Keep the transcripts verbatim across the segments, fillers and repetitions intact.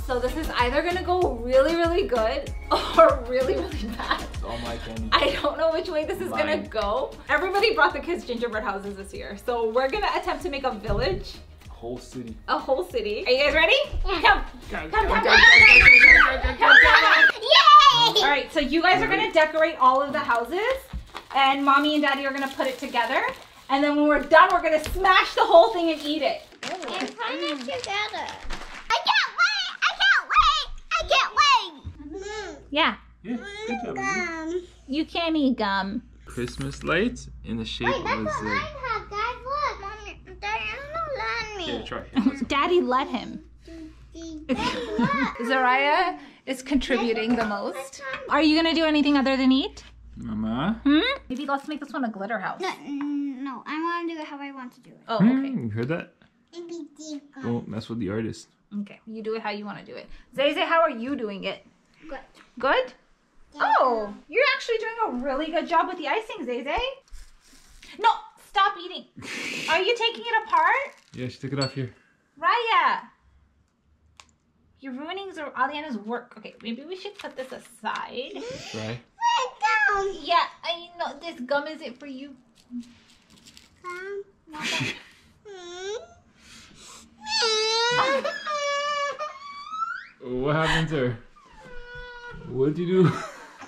So this is either gonna go really, really good or really, really bad. It's all my candy. I don't know which way this is Mine. gonna go. Everybody brought the kids gingerbread houses this year. So we're gonna attempt to make a village. A whole city. A whole city. Are you guys ready? Yeah. Come. Come, Come, come, come, come, come, come, come, come, come, come. Yay! All right, so you guys are gonna decorate all of the houses and mommy and daddy are gonna put it together. And then when we're done, we're gonna smash the whole thing and eat it. And put it together. I can't wait! I can't wait! I can't wait! Yeah. Yeah, good job, baby. You can eat gum. Christmas lights in the shape Wait, of that's a what zig. I have, guys. Look. Mommy, Daddy, don't let me. Here, try. Here, let's go. Daddy let him. Daddy, look. Zariah is contributing the most. Are you gonna do anything other than eat? Mama. Hmm? Maybe let's make this one a glitter house. No, mm, no, I want to do it how I want to do it. Oh, Hmm, okay. you heard that? Don't mess with the artist. Okay, you do it how you want to do it. Zay Zay, how are you doing it? Good. Good? Oh, you're actually doing a really good job with the icing, Zay Zay. No, stop eating. Are you taking it apart? Yeah, she took it off here. Raya, you're ruining Zor- Aliana's work. Okay, maybe we should put this aside. Try. Yeah, I know this gum isn't for you. Not that. What happened to her? What'd you do?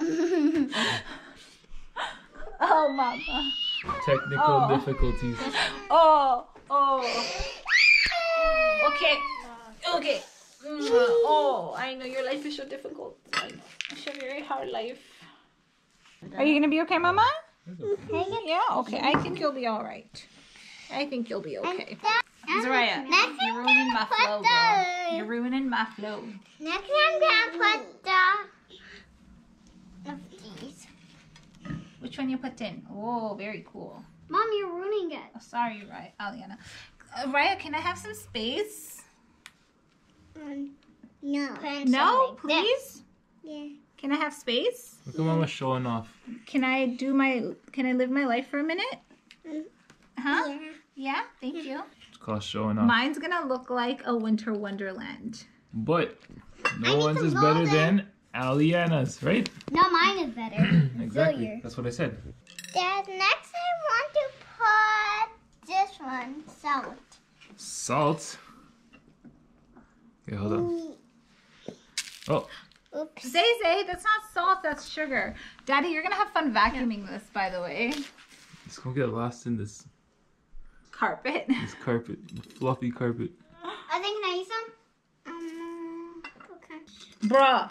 Oh, mama. Technical Oh. difficulties. Oh, oh. Okay, okay. Mm, oh, I know your life is so difficult. I know. It's a very hard life. Are you gonna be okay, Mama? Yeah, okay. I think you'll be all right. I think you'll be okay. Zariah, you're ruining my flow, girl. You're ruining my flow. Next I'm gonna put the of these. Which one you put in? Oh, very cool. Mom, you're ruining it. Oh, sorry, Raya, Aliana. Uh, Raya, can I have some space? Um, no. No, please? Yeah. Can I have space? Look at Mama showing off. Can I do my, can I live my life for a minute? Huh? Yeah. Yeah, thank you. It's called showing off. Mine's gonna look like a winter wonderland. But no I need one's some is better golden. than Aliana's, right? No, mine is better. Exactly. Failure. That's what I said. Dad, next I want to put this one, salt. Salt. Okay, hold on. Oh, Oops. Zay Zay, that's not salt, that's sugar. Daddy, you're gonna have fun vacuuming this, by the way. it's gonna get lost in this Carpet. this carpet, fluffy carpet. I think can I use some? Um, okay. Bruh.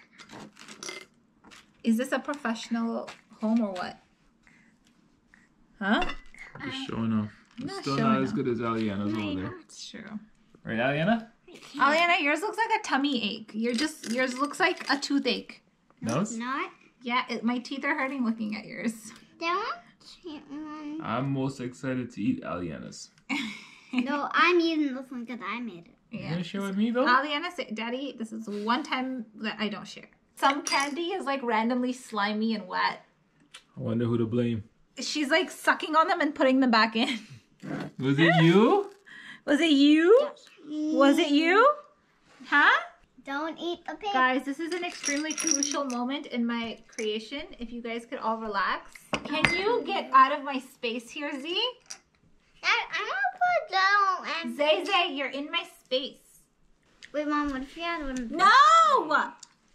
Is this a professional home or what? Huh? Just showing off. I'm It's not still showing not as off. good as Aliana's I over know, there. it's true. Right, Aliana? Aliana, yours looks like a tummy ache. You're just, yours looks like a toothache. No? It's not. Yeah, it, my teeth are hurting looking at yours. That one? I'm most excited to eat Aliana's. No, I'm using this one because I made it. You Yeah. gonna share with me though? Aliana said, Daddy, this is one time that I don't share. Some candy is like randomly slimy and wet. I wonder who to blame. She's like sucking on them and putting them back in. Was it you? Was it you? Was it you? Huh? Don't eat the pig. Guys, this is an extremely crucial moment in my creation. If you guys could all relax. Can you get out of my space here, Z? Dad, I'm gonna put that on. Zay Zay, you're in my space. Wait, Mom, what if you had one? No!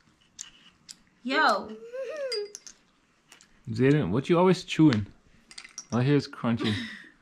Yo. Zayden, what you always chewing? All I hear is crunching.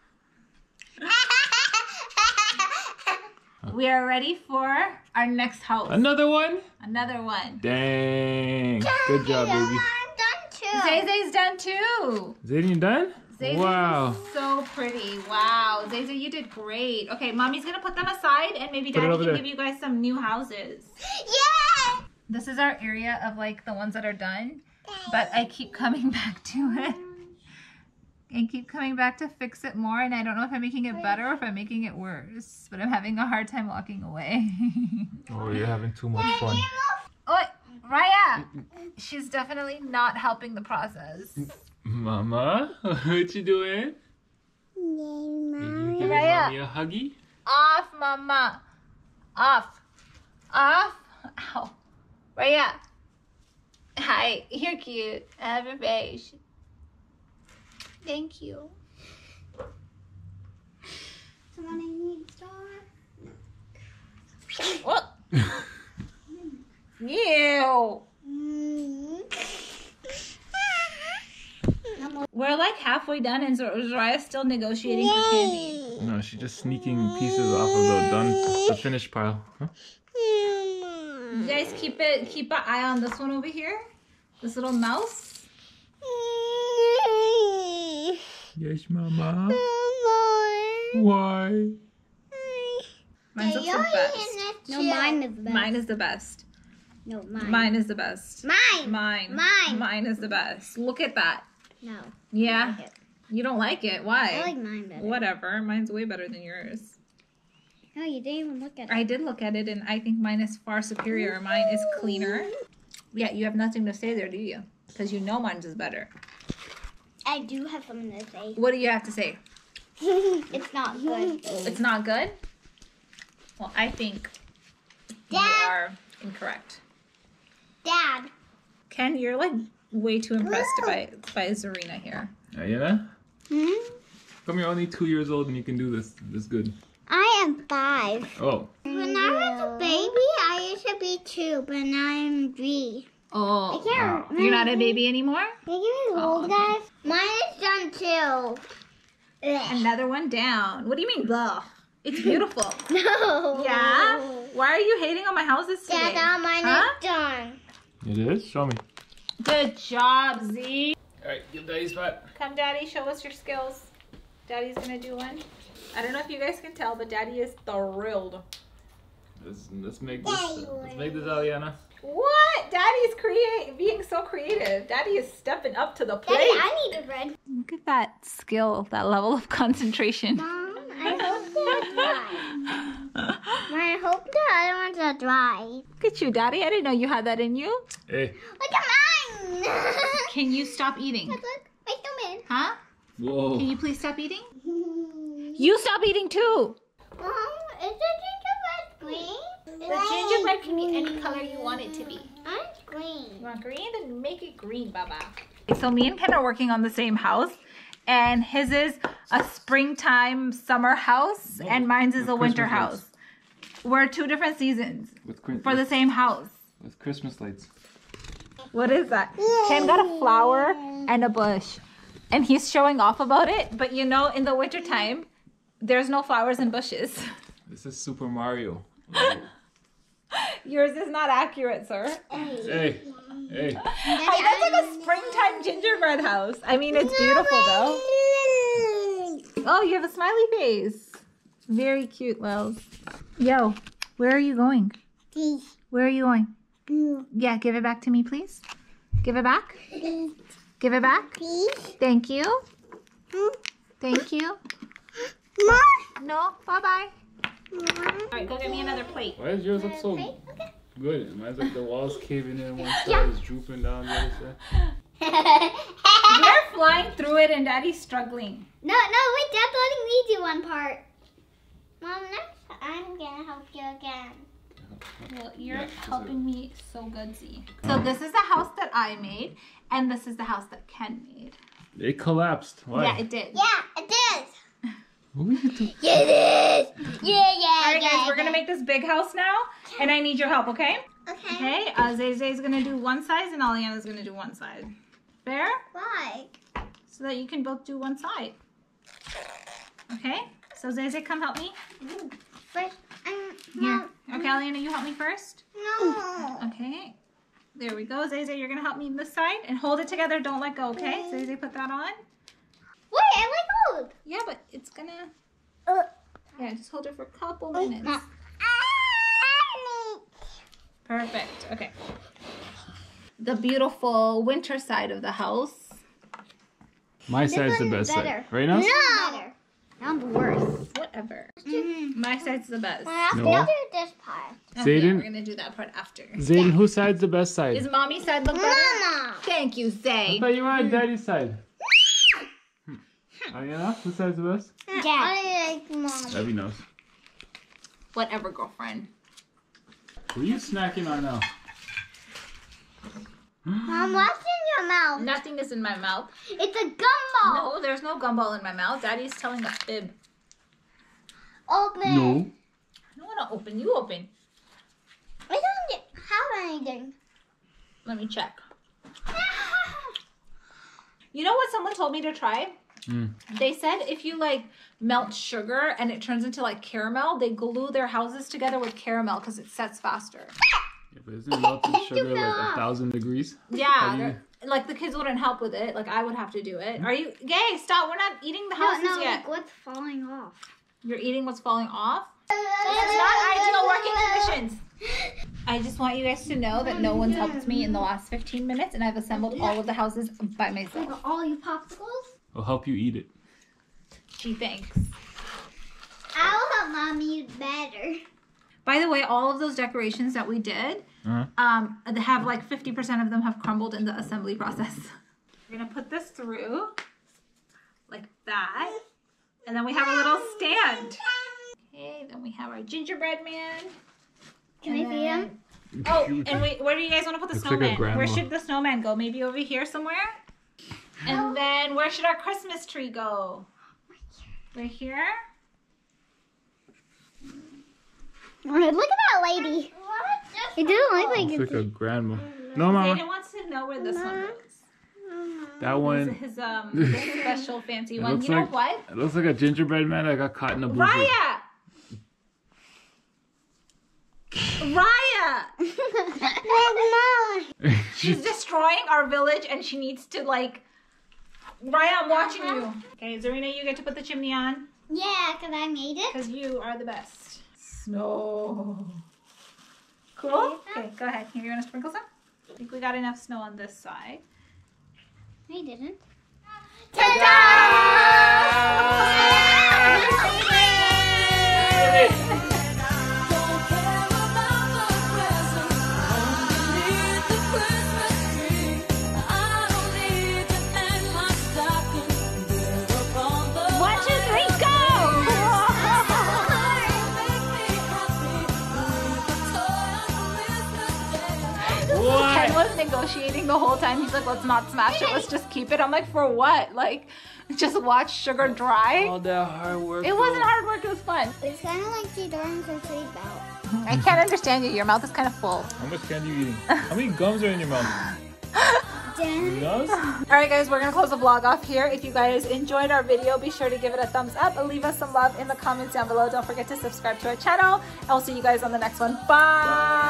We are ready for our next house. Another one? Another one. Dang. Good job, baby. I'm done too. Zay Zay's done too. Zayden, you done? Zay Wow. Zay's so pretty. Wow. Zay Zay, you did great. Okay, Mommy's going to put them aside and maybe Put it Daddy over can there. give you guys some new houses. Yeah! This is our area of like the ones that are done, but I keep coming back to it. I keep coming back to fix it more, and I don't know if I'm making it better or if I'm making it worse, but I'm having a hard time walking away. Oh, you're having too much fun. Oh, Raya! She's definitely not helping the process. Mama, what you doing? You giving Raya. mommy a huggy? Off, Mama. Off. Off. Ow. Where you at? Hi, you're cute. I have your beige. Thank you. Someone I need star. What? Ew. We're like halfway done and Zoraya's still negotiating for candy. No, she's just sneaking pieces off of the done, the finished pile. Huh? You guys keep it, keep an eye on this one over here. This little mouse. Yes, Mama. Why? Mine's the best. No, mine is the best. Mine is the best. No, mine. Mine is the best. Mine. Mine. Mine. Mine is the best. Look at that. No. Yeah. I like it. You don't like it. Why? I like mine better. Whatever. Mine's way better than yours. No, you didn't even look at it. I did look at it and I think mine is far superior. Mine is cleaner. Yeah, you have nothing to say there, do you? Because you know mine's is better. I do have something to say. What do you have to say? It's not good. It's not good? Well, I think you Dad. are incorrect. Dad. Ken, you're like way too impressed by, by Zarina here. Ayana? Hmm? Come, you're only two years old and you can do this. This good. I am five. Oh. When I was a baby, I used to be two, but now I'm three. Oh, I can't remember. you're not a baby anymore? Can you give me Oh, those okay. guys? Mine is done too. Ugh. Another one down. What do you mean, blah? It's beautiful. No. Yeah? Why are you hating on my houses today? Dad, now mine Huh? is done. It is? Show me. Good job, Z. Alright, give Daddy spot. Come, Daddy, show us your skills. Daddy's gonna do one. I don't know if you guys can tell, but Daddy is thrilled. Let's, let's make this. Let's make this, Aliana. What? Daddy's create being so creative. Daddy is stepping up to the plate. Daddy, I need a bread. Look at that skill, that level of concentration. Mom, I hope they're dry. I hope the other ones are dry. Look at you, Daddy. I didn't know you had that in you. Hey. Look at mine. Can you stop eating? Look, make them in. Huh? Whoa. Can you please stop eating? You stop eating too. Mom, is the gingerbread green? The gingerbread can be any color you want it to be. Mine's green. You want green? Then make it green, Baba. So me and Ken are working on the same house. And his is a springtime summer house. Oh, and mine's is with a winter Christmas house. lights. We're two different seasons With, Chris- for the same house. with Christmas lights. What is that? Ken got a flower and a bush. And he's showing off about it. But you know, in the wintertime, there's no flowers and bushes. This is Super Mario. Yours is not accurate, sir. Hey. Hey. Hey, that's like a springtime gingerbread house. I mean, it's beautiful though. Oh, you have a smiley face. Very cute, Wells. Yo, where are you going? Please. Where are you going? Yeah, give it back to me, please. Give it back. Give it back. Please. Thank you. Thank you. More. No, bye-bye. All right, go get me another plate. Why does yours look so Okay. good? Mine's like the walls caving in one side, Yeah. it's drooping down the other side. You're flying through it and Daddy's struggling. No, no, wait, Dad's letting me do one part. Mom, next I'm gonna help you again. Well, you're Yeah, just helping me so good, Z. So this is the house that I made, and this is the house that Ken made. It collapsed. Why? Yeah, it did. Yeah, it is. What were you doing? Yeah, it is. Yeah, yeah, All right, yeah. guys, we're gonna make this big house now, and I need your help, okay? Okay. Okay, uh, Zay Zay's gonna do one side, and Aliana's gonna do one side. Fair? Why? So that you can both do one side. Okay? So Zay Zay, come help me. First, um, Here. no. Okay, Aliana, you help me first. No. Okay. There we go. Zay Zay, you're gonna help me this side, and hold it together. Don't let go, okay? Zay Zay, put that on. Wait, I like old. Yeah, but it's gonna... Uh, Yeah, just hold it for a couple minutes. uh, Perfect. Okay. The beautiful winter side of the house. My This side's the one's best better. side. Right now? No. Better. I'm worse. Whatever. Mm-hmm. My side's the best. I have No. to do this part. Oh, Zayden? yeah, we're gonna do that part after. Zayden, whose side's the best side? Is Mommy's side look better? Mama. Thank you, I Zay. thought you were on Daddy's side. Oh yeah? Whose side's the best? Yeah. I like mom. Abby knows. Whatever, girlfriend. What are you snacking on now? Mom, what's in your mouth? Nothing is in my mouth. It's a gumball. No, there's no gumball in my mouth. Daddy's telling a fib. Open. No. I don't want to open. You open. I don't have anything. Let me check. You know what someone told me to try? Mm. They said if you like melt sugar and it turns into like caramel, they glue their houses together with caramel because it sets faster. Yeah, but isn't melted sugar like a thousand degrees? How Yeah, do you- they're- like the kids wouldn't help with it. Like I would have to do it. Are you gay? Stop. We're not eating the houses no, no, yet. like what's falling off? You're eating what's falling off? This is not ideal working conditions. I just want you guys to know that no one's helped me in the last fifteen minutes and I've assembled all of the houses by myself. Like all you popsicles? I'll help you eat it. Gee, thanks. I'll help mommy better. By the way, all of those decorations that we did, Uh-huh. um, they have like fifty percent of them have crumbled in the assembly process. We're gonna put this through like that. And then we have a little stand. Okay, then we have our gingerbread man. Can And I see him? then- Oh, and wait, where do you guys want to put the Looks like a snowman? grandma. Where should the snowman go? Maybe over here somewhere? And then where should our Christmas tree go? Right here? Look at that lady. It doesn't look like It's like it's a grandma. No, mama. Zayden wants to know where this one goes. That This one. is his um his special fancy It one. looks You know like- what? It looks like a gingerbread man that got caught in a blizzard. Raya! Raya! She's destroying our village and she needs to like... Raya, I'm watching you. Okay, Zarina, you get to put the chimney on Yeah, because I made it. because you are the best. Snow. Cool? Okay, go ahead. Here, you want to sprinkle some? I think we got enough snow on this side. I didn't. One, two, three, go! What? Ken was negotiating the whole time. He's like, let's not smash it. Let's just keep it. I'm like, for what? Like, just watch sugar dry? All that hard work. It wasn't hard work. It was fun. It's kind of like she during her seatbelt. I can't understand you. Your mouth is kind of full. How much candy are you eating? How many gums are in your mouth? Gums? All right, guys, we're going to close the vlog off here. If you guys enjoyed our video, be sure to give it a thumbs up and leave us some love in the comments down below. Don't forget to subscribe to our channel. I'll see you guys on the next one. Bye.